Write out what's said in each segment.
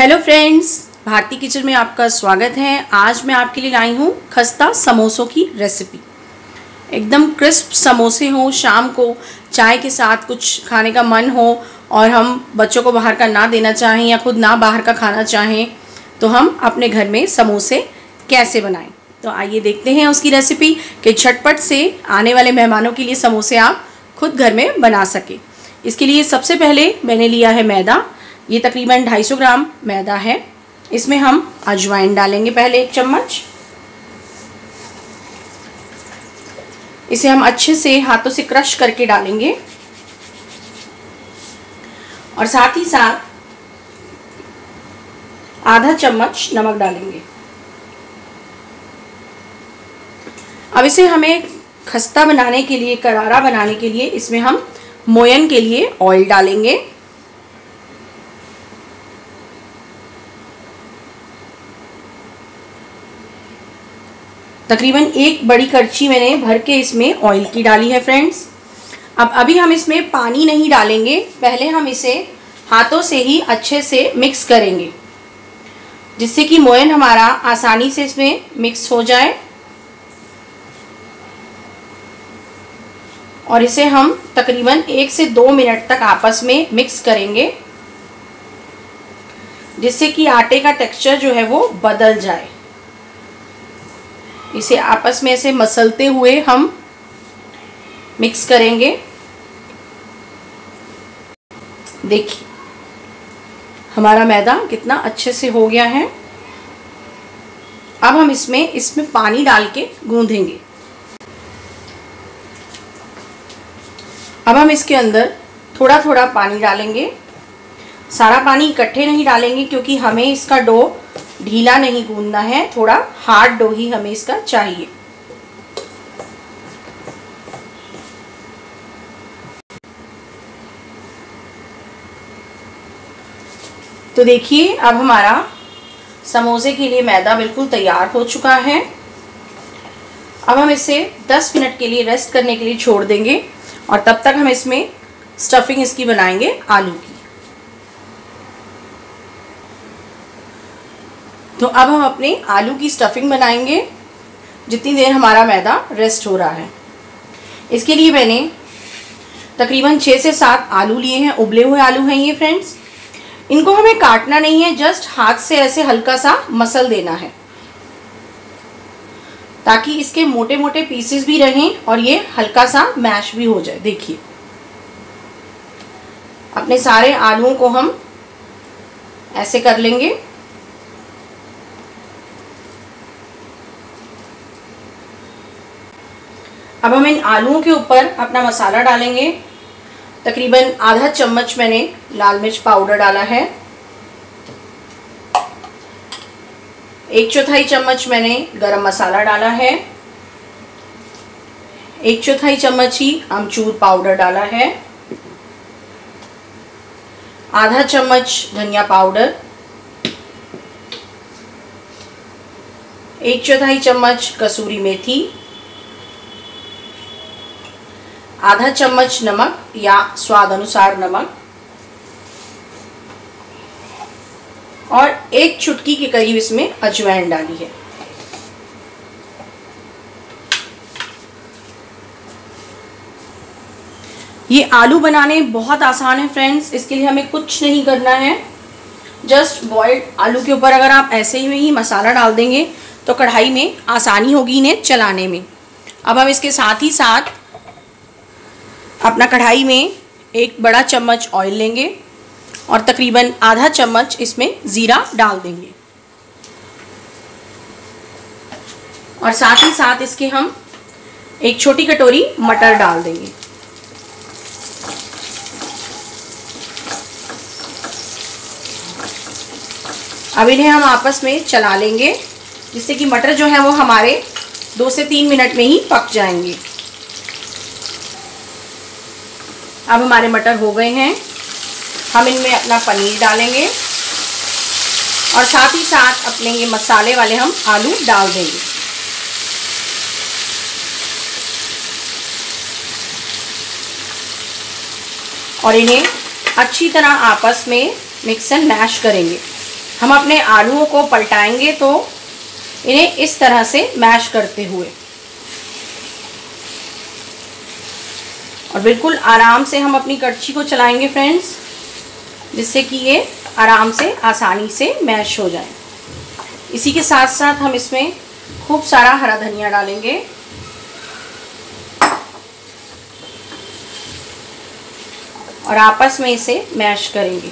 Hello friends, Bharti kitchen में आपका स्वागत है। आज मैं आपके लिए लाई हूँ खस्ता समोसों की रेसिपी। एकदम क्रिस्प समोसे हों, शाम को चाय के साथ कुछ खाने का मन हो और हम बच्चों को बाहर का ना देना चाहें या खुद ना बाहर का खाना चाहें, तो हम अपने घर में समोसे कैसे बनाएं। तो आइए देखते हैं उसकी रेसिपी कि झटपट से आने वाले मेहमानों के लिए समोसे आप खुद घर में बना सकें। इसके लिए सबसे पहले मैंने लिया है मैदा। ये तकरीबन 250 ग्राम मैदा है। इसमें हम अजवाइन डालेंगे पहले 1 चम्मच। इसे हम अच्छे से हाथों से क्रश करके डालेंगे और साथ ही साथ आधा चम्मच नमक डालेंगे। अब इसे हमें खस्ता बनाने के लिए, करारा बनाने के लिए, इसमें हम मोयन के लिए ऑयल डालेंगे। तकरीबन 1 बड़ी करछी मैंने भर के इसमें ऑयल की डाली है फ्रेंड्स। अब अभी हम इसमें पानी नहीं डालेंगे, पहले हम इसे हाथों से ही अच्छे से मिक्स करेंगे, जिससे कि मोयन हमारा आसानी से इसमें मिक्स हो जाए। और इसे हम तकरीबन 1 से 2 मिनट तक आपस में मिक्स करेंगे, जिससे कि आटे का टेक्सचर जो है वो बदल जाए। इसे आपस में ऐसे मसलते हुए हम मिक्स करेंगे। देखिए हमारा मैदा कितना अच्छे से हो गया है। अब हम इसमें पानी डाल के गूंदेंगे। अब हम इसके अंदर थोड़ा थोड़ा पानी डालेंगे। सारा पानी इकट्ठे नहीं डालेंगे, क्योंकि हमें इसका डो ढीला नहीं गूंदना है, थोड़ा हार्ड डो ही हमें इसका चाहिए। तो देखिए अब हमारा समोसे के लिए मैदा बिल्कुल तैयार हो चुका है। अब हम इसे 10 मिनट के लिए रेस्ट करने के लिए छोड़ देंगे और तब तक हम इसमें स्टफिंग इसकी बनाएंगे आलू की। तो अब हम अपने आलू की स्टफिंग बनाएंगे जितनी देर हमारा मैदा रेस्ट हो रहा है। इसके लिए मैंने तकरीबन 6 से 7 आलू लिए हैं। उबले हुए आलू हैं ये फ्रेंड्स। इनको हमें काटना नहीं है, जस्ट हाथ से ऐसे हल्का सा मसल देना है, ताकि इसके मोटे मोटे पीसेस भी रहें और ये हल्का सा मैश भी हो जाए। देखिए अपने सारे आलूओं को हम ऐसे कर लेंगे। अब हम इन आलूओं के ऊपर अपना मसाला डालेंगे। तकरीबन आधा चम्मच मैंने लाल मिर्च पाउडर डाला है। 1/4 चम्मच मैंने गरम मसाला डाला है। 1/4 चम्मच ही अमचूर पाउडर डाला है। आधा चम्मच धनिया पाउडर। 1/4 चम्मच कसूरी मेथी। आधा चम्मच नमक या स्वाद अनुसार नमक और 1 चुटकी के करीब इसमें अजवाइन डाली है। ये आलू बनाने बहुत आसान है फ्रेंड्स। इसके लिए हमें कुछ नहीं करना है, जस्ट बॉइल्ड आलू के ऊपर अगर आप ऐसे ही मसाला डाल देंगे तो कढ़ाई में आसानी होगी इन्हें चलाने में। अब हम इसके साथ ही साथ अपना कढ़ाई में 1 बड़ा चम्मच ऑयल लेंगे और तकरीबन आधा चम्मच इसमें ज़ीरा डाल देंगे और साथ ही साथ इसके हम 1 छोटी कटोरी मटर डाल देंगे। अब इन्हें हम आपस में चला लेंगे, जिससे कि मटर जो है वो हमारे 2 से 3 मिनट में ही पक जाएंगे। अब हमारे मटर हो गए हैं। हम इनमें अपना पनीर डालेंगे और साथ ही साथ अपने ये मसाले वाले हम आलू डाल देंगे। और इन्हें अच्छी तरह आपस में मिक्स एंड मैश करेंगे। हम अपने आलूओं को पलटाएंगे तो इन्हें इस तरह से मैश करते हुए, और बिल्कुल आराम से हम अपनी कड़छी को चलाएंगे फ्रेंड्स, जिससे कि ये आराम से आसानी से मैश हो जाए। इसी के साथ साथ हम इसमें खूब सारा हरा धनिया डालेंगे और आपस में इसे मैश करेंगे।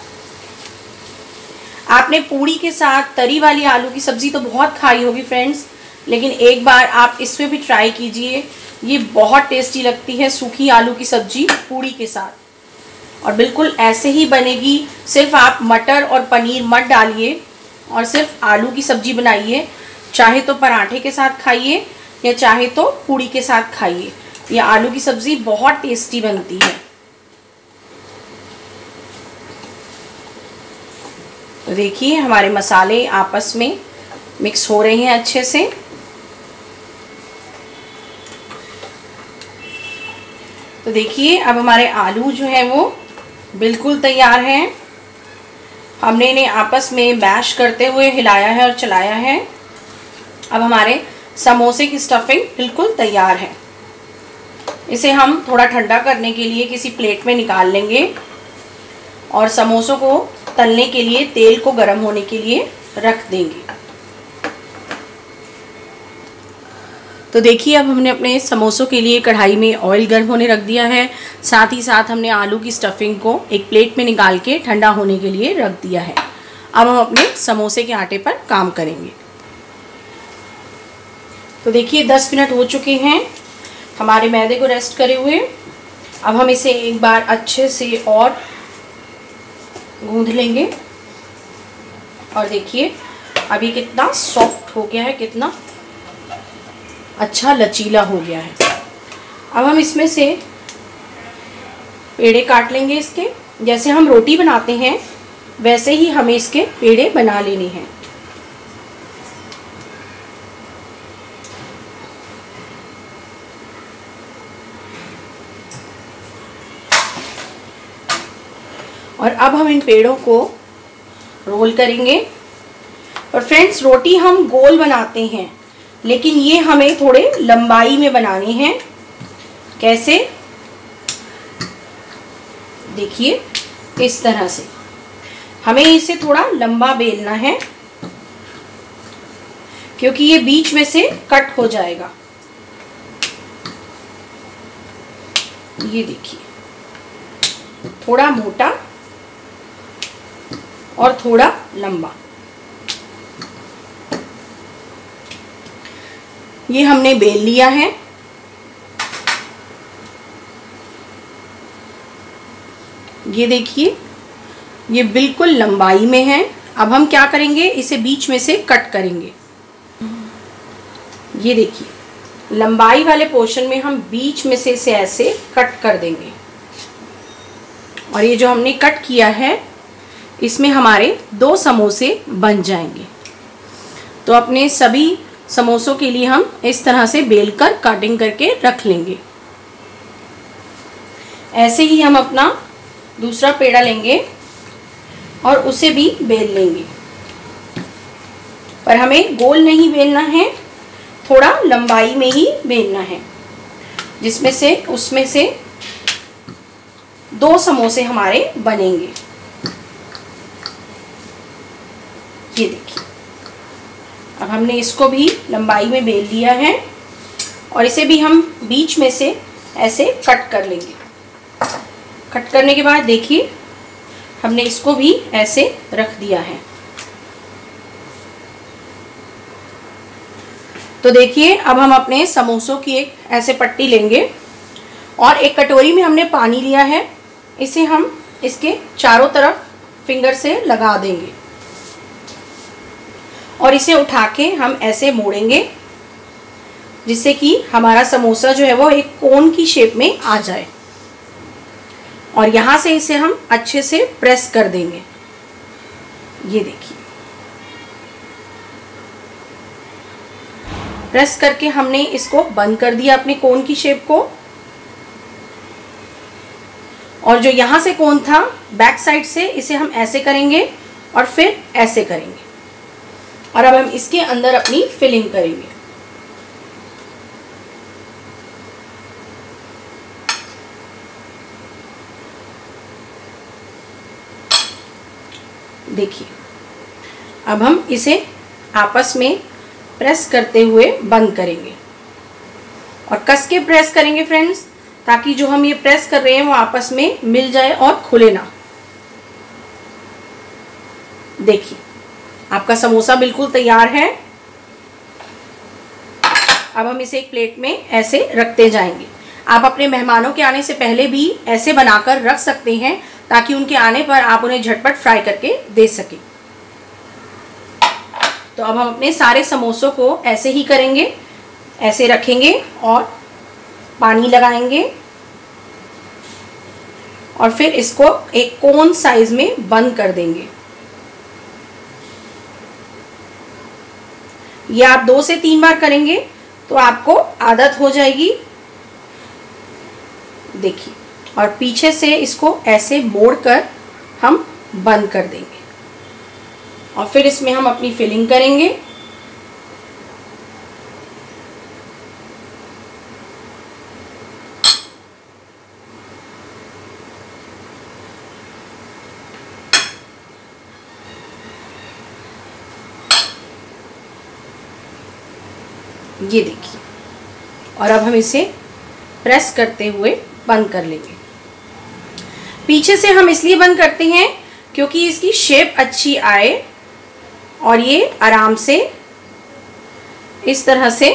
आपने पूड़ी के साथ तरी वाली आलू की सब्ज़ी तो बहुत खाई होगी फ्रेंड्स, लेकिन एक बार आप इसमें भी ट्राई कीजिए। ये बहुत टेस्टी लगती है सूखी आलू की सब्ज़ी पूड़ी के साथ, और बिल्कुल ऐसे ही बनेगी। सिर्फ आप मटर और पनीर मत डालिए और सिर्फ आलू की सब्ज़ी बनाइए। चाहे तो पराठे के साथ खाइए या चाहे तो पूड़ी के साथ खाइए, ये आलू की सब्ज़ी बहुत टेस्टी बनती है। तो देखिए हमारे मसाले आपस में मिक्स हो रहे हैं अच्छे से। तो देखिए अब हमारे आलू जो है वो बिल्कुल तैयार हैं। हमने इन्हें आपस में मैश करते हुए हिलाया है और चलाया है। अब हमारे समोसे की स्टफिंग बिल्कुल तैयार है। इसे हम थोड़ा ठंडा करने के लिए किसी प्लेट में निकाल लेंगे और समोसों को तलने के लिए तेल को गर्म होने के लिए रख देंगे। तो देखिए अब हमने अपने समोसों के लिए कढ़ाई में ऑयल गर्म होने रख दिया है। साथ ही साथ हमने आलू की स्टफिंग को एक प्लेट में निकाल के ठंडा होने के लिए रख दिया है। अब हम अपने समोसे के आटे पर काम करेंगे। तो देखिए 10 मिनट हो चुके हैं हमारे मैदे को रेस्ट करे हुए। अब हम इसे एक बार अच्छे से और गूंद लेंगे, और देखिए अब ये कितना सॉफ्ट हो गया है, कितना अच्छा लचीला हो गया है। अब हम इसमें से पेड़े काट लेंगे इसके। जैसे हम रोटी बनाते हैं वैसे ही हमें इसके पेड़े बना लेने हैं। और अब हम इन पेड़ों को रोल करेंगे। और फ्रेंड्स रोटी हम गोल बनाते हैं, लेकिन ये हमें थोड़े लंबाई में बनाने हैं। कैसे? देखिए इस तरह से हमें इसे थोड़ा लंबा बेलना है, क्योंकि ये बीच में से कट हो जाएगा। ये देखिए थोड़ा मोटा और थोड़ा लंबा। ये हमने बेल लिया है। ये देखिए ये बिल्कुल लंबाई में है। अब हम क्या करेंगे, इसे बीच में से कट करेंगे। ये देखिए लंबाई वाले पोर्शन में हम बीच में से इसे ऐसे कट कर देंगे, और ये जो हमने कट किया है इसमें हमारे 2 समोसे बन जाएंगे। तो अपने सभी समोसों के लिए हम इस तरह से बेलकर कटिंग करके रख लेंगे। ऐसे ही हम अपना दूसरा पेड़ा लेंगे और उसे भी बेल लेंगे, पर हमें गोल नहीं बेलना है, थोड़ा लंबाई में ही बेलना है, जिसमें से उसमें से 2 समोसे हमारे बनेंगे। ये देखिए अब हमने इसको भी लंबाई में बेल लिया है, और इसे भी हम बीच में से ऐसे कट कर लेंगे। कट करने के बाद देखिए हमने इसको भी ऐसे रख दिया है। तो देखिए अब हम अपने समोसों की एक ऐसे पट्टी लेंगे, और एक कटोरी में हमने पानी लिया है। इसे हम इसके चारों तरफ फिंगर से लगा देंगे, और इसे उठा के हम ऐसे मोड़ेंगे, जिससे कि हमारा समोसा जो है वो एक कोन की शेप में आ जाए। और यहाँ से इसे हम अच्छे से प्रेस कर देंगे। ये देखिए प्रेस करके हमने इसको बंद कर दिया अपने कोन की शेप को। और जो यहाँ से कोन था बैक साइड से इसे हम ऐसे करेंगे और फिर ऐसे करेंगे। और अब हम इसके अंदर अपनी फिलिंग करेंगे। देखिए, अब हम इसे आपस में प्रेस करते हुए बंद करेंगे और कस के प्रेस करेंगे फ्रेंड्स, ताकि जो हम ये प्रेस कर रहे हैं वो आपस में मिल जाए और खुले ना। देखिए, आपका समोसा बिल्कुल तैयार है। अब हम इसे एक प्लेट में ऐसे रखते जाएंगे। आप अपने मेहमानों के आने से पहले भी ऐसे बनाकर रख सकते हैं, ताकि उनके आने पर आप उन्हें झटपट फ्राई करके दे सकें। तो अब हम अपने सारे समोसों को ऐसे ही करेंगे, ऐसे रखेंगे और पानी लगाएंगे और फिर इसको एक कोन साइज में बंद कर देंगे। ये आप 2 से 3 बार करेंगे तो आपको आदत हो जाएगी। देखिए, और पीछे से इसको ऐसे मोड़कर हम बंद कर देंगे और फिर इसमें हम अपनी फिलिंग करेंगे। ये देखिए, और अब हम इसे प्रेस करते हुए बंद कर लेंगे। पीछे से हम इसलिए बंद करते हैं क्योंकि इसकी शेप अच्छी आए और ये आराम से इस तरह से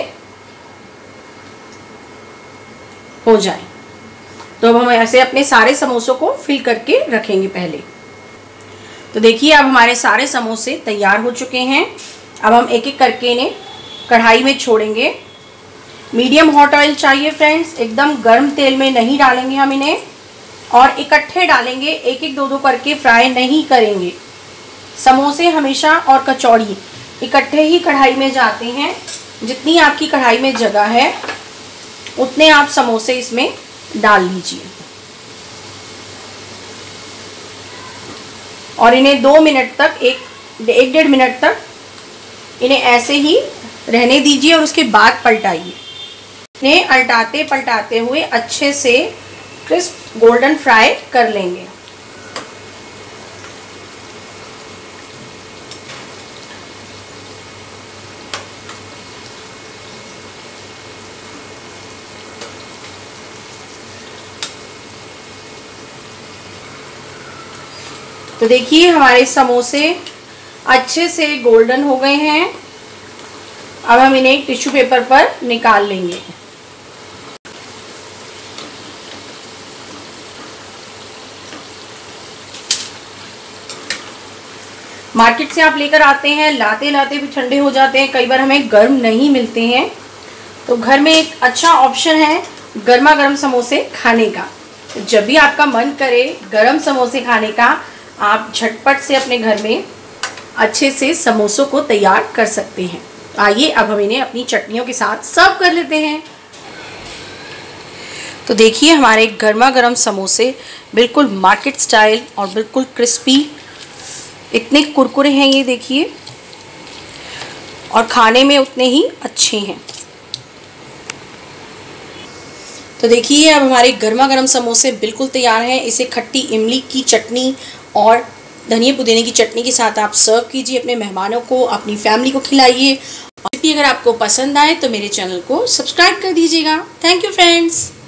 हो जाए। तो अब हम ऐसे अपने सारे समोसों को फिल करके रखेंगे पहले। तो देखिए, अब हमारे सारे समोसे तैयार हो चुके हैं। अब हम एक एक करके इन्हें कढ़ाई में छोड़ेंगे। मीडियम हॉट ऑयल चाहिए फ्रेंड्स, एकदम गर्म तेल में नहीं डालेंगे हम इन्हें, और इकट्ठे डालेंगे, एक एक 2-2 करके फ्राई नहीं करेंगे। समोसे हमेशा और कचौड़ी इकट्ठे ही कढ़ाई में जाते हैं। जितनी आपकी कढ़ाई में जगह है उतने आप समोसे इसमें डाल लीजिए और इन्हें 2 मिनट तक, 1-1.5 मिनट तक इन्हें ऐसे ही रहने दीजिए और उसके बाद पलटाइए। इन्हें उल्टाते पलटाते हुए अच्छे से क्रिस्प गोल्डन फ्राई कर लेंगे। तो देखिए, हमारे समोसे अच्छे से गोल्डन हो गए हैं। अब हम इन्हें एक टिश्यू पेपर पर निकाल लेंगे। मार्केट से आप लेकर आते हैं, लाते लाते भी ठंडे हो जाते हैं, कई बार हमें गर्म नहीं मिलते हैं। तो घर में एक अच्छा ऑप्शन है गर्मा गर्म समोसे खाने का। तो जब भी आपका मन करे गर्म समोसे खाने का, आप झटपट से अपने घर में अच्छे से समोसों को तैयार कर सकते हैं। आइए, अब हम इन्हें अपनी चटनियों के साथ सर्व कर लेते हैं। तो देखिए, हमारे गर्मा गर्म समोसे बिल्कुल मार्केट स्टाइल और बिल्कुल क्रिस्पी, इतने कुरकुरे हैं ये देखिए, और खाने में उतने ही अच्छे हैं। तो देखिए, अब हमारे गर्मा गर्म समोसे बिल्कुल तैयार हैं। इसे खट्टी इमली की चटनी और धनिया पुदीने की चटनी के साथ आप सर्व कीजिए अपने मेहमानों को, अपनी फैमिली को खिलाइए। और अगर आपको पसंद आए तो मेरे चैनल को सब्सक्राइब कर दीजिएगा। Thank you friends.